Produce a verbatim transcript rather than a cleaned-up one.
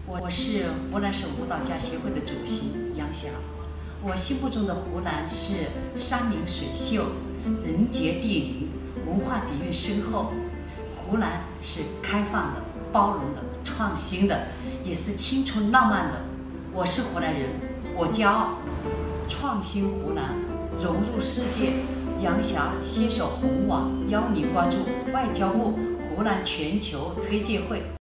我是湖南省舞蹈家协会的主席杨霞。我心目中的湖南是山明水秀、人杰地灵、文化底蕴深厚。湖南是开放的、包容的、创新的，也是青春浪漫的。我是湖南人，我骄傲。创新湖南，融入世界。杨霞携手红网，邀您关注外交部湖南全球推介会。